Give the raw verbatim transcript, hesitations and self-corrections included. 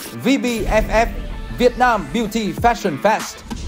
vê bê ép ép Việt Nam Beauty Fashion Fest.